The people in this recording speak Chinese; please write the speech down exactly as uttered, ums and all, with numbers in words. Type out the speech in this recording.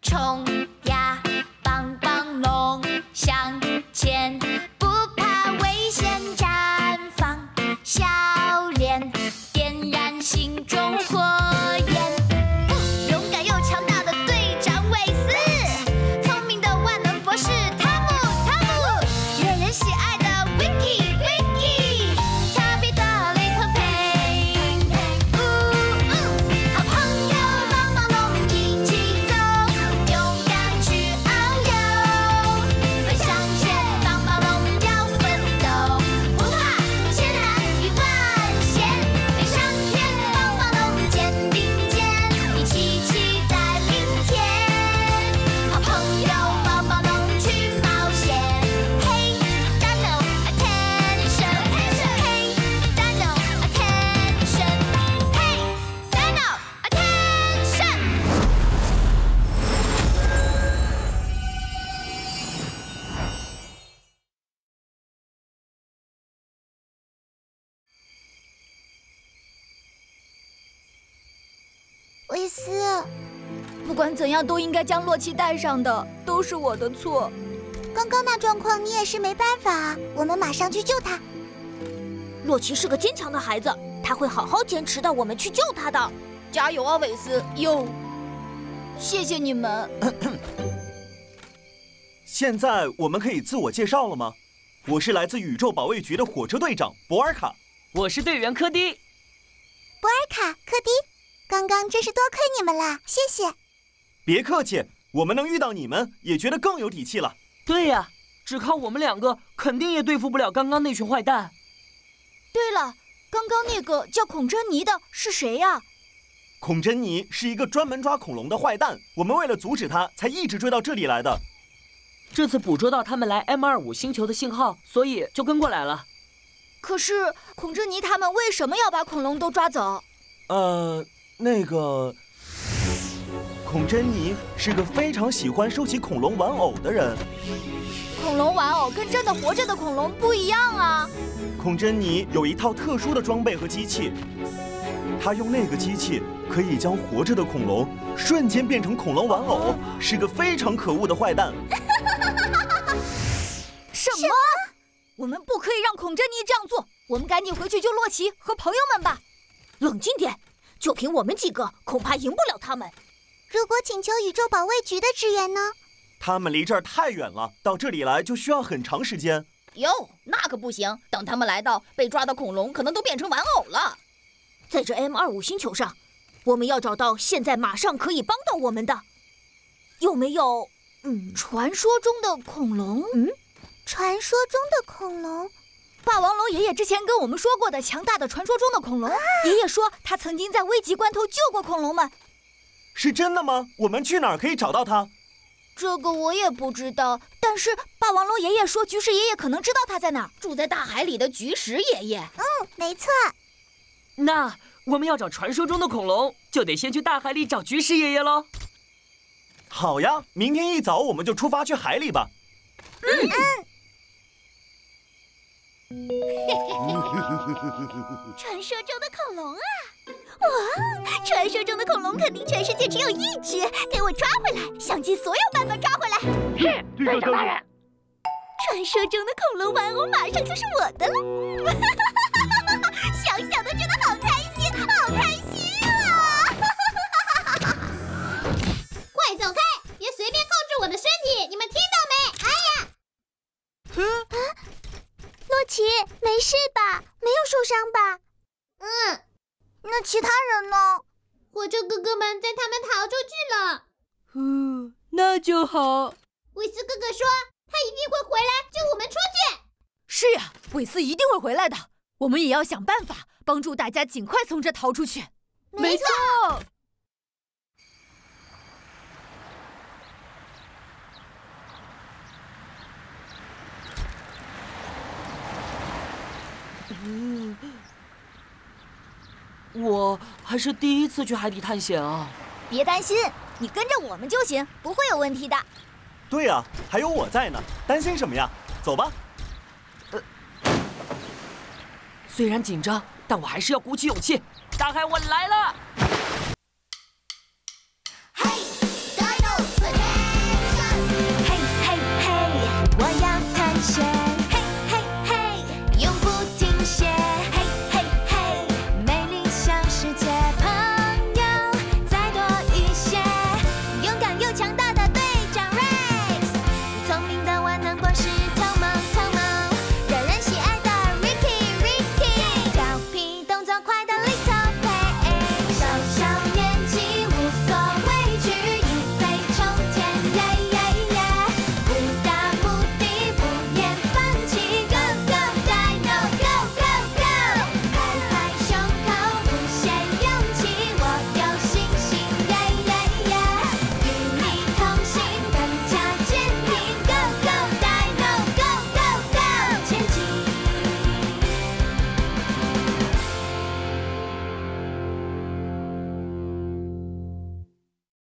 冲呀，帮帮龙，向前，不怕危险，绽放笑脸，点燃心中火焰。嗯，勇敢又强大的队长韦斯，聪明的万能博士汤姆汤姆，惹人喜爱的 Vicky Vicky， 调皮的 Little Pain。呜呜，好朋友帮帮龙，一起走，勇敢去遨游，奔向前，帮帮龙要奋斗，不怕艰难与万险，飞上天，帮帮龙肩并肩，一起期待明天。好朋友帮帮龙去冒险。Hey Dino attention， Hey Dino attention， Hey Dino attention。 维斯， 不管怎样，都应该将洛奇带上的，都是我的错。 刚刚那状况你也是没办法啊，我们马上去救他。 洛奇是个坚强的孩子，他会好好坚持到我们去救他的。 加油啊，韦斯！哟，谢谢你们。 现在我们可以自我介绍了吗？我是来自宇宙保卫局的火车队长博尔卡。 我是队员柯迪。 博尔卡、柯迪，刚刚真是多亏你们了，谢谢。 别客气，我们能遇到你们，也觉得更有底气了。 对呀，只靠我们两个，肯定也对付不了刚刚那群坏蛋。 对了，刚刚那个叫孔珍妮的是谁呀？ 孔珍妮是一个专门抓恐龙的坏蛋，我们为了阻止他，才一直追到这里来的。 这次捕捉到他们来 M 二五星球的信号，所以就跟过来了。 可是孔珍妮他们为什么要把恐龙都抓走？ 呃，那个，孔珍妮是个非常喜欢收集恐龙玩偶的人。 恐龙玩偶跟真的活着的恐龙不一样啊。 孔珍妮有一套特殊的装备和机器，她用那个机器可以将活着的恐龙瞬间变成恐龙玩偶，是个非常可恶的坏蛋。 什么？我们不可以让孔珍妮这样做，我们赶紧回去救洛奇和朋友们吧。 冷静点，就凭我们几个，恐怕赢不了他们。 如果请求宇宙保卫局的支援呢？ 他们离这儿太远了，到这里来就需要很长时间。 哟，那可不行！等他们来到，被抓的恐龙可能都变成玩偶了。 在这 M 二五星球上，我们要找到现在马上可以帮到我们的。有没有，嗯， 传说中的恐龙？ 嗯，传说中的恐龙。 霸王龙爷爷之前跟我们说过的强大的传说中的恐龙，啊、爷爷说他曾经在危急关头救过恐龙们。 是真的吗？我们去哪儿可以找到他？ 这个我也不知道，但是霸王龙爷爷说菊石爷爷可能知道他在哪儿， 住在大海里的菊石爷爷。 嗯，没错。 那我们要找传说中的恐龙，就得先去大海里找菊石爷爷喽。 好呀，明天一早我们就出发去海里吧。 嗯嗯。传说中的恐龙啊！哇，传说中的恐龙肯定全世界只有一只，给我抓回来，想尽所有办法抓回来。 是，队长大人。 传说中的恐龙玩偶马上就是我的了，想想都觉得好开心，好开心啊！ 快走开，别随便控制我的身体，你们听到没？哎呀！ 嗯啊，洛奇，没事吧？没有受伤吧？ 嗯。 那其他人呢？ 火车哥哥们在他们逃出去了。 嗯，那就好。 韦斯哥哥说，他一定会回来救我们出去。 是呀，韦斯一定会回来的。我们也要想办法帮助大家尽快从这逃出去。 没错。 嗯。我还是第一次去海底探险啊！ 别担心，你跟着我们就行，不会有问题的。 对呀，还有我在呢，担心什么呀？走吧。 呃，虽然紧张，但我还是要鼓起勇气。大海，我来了！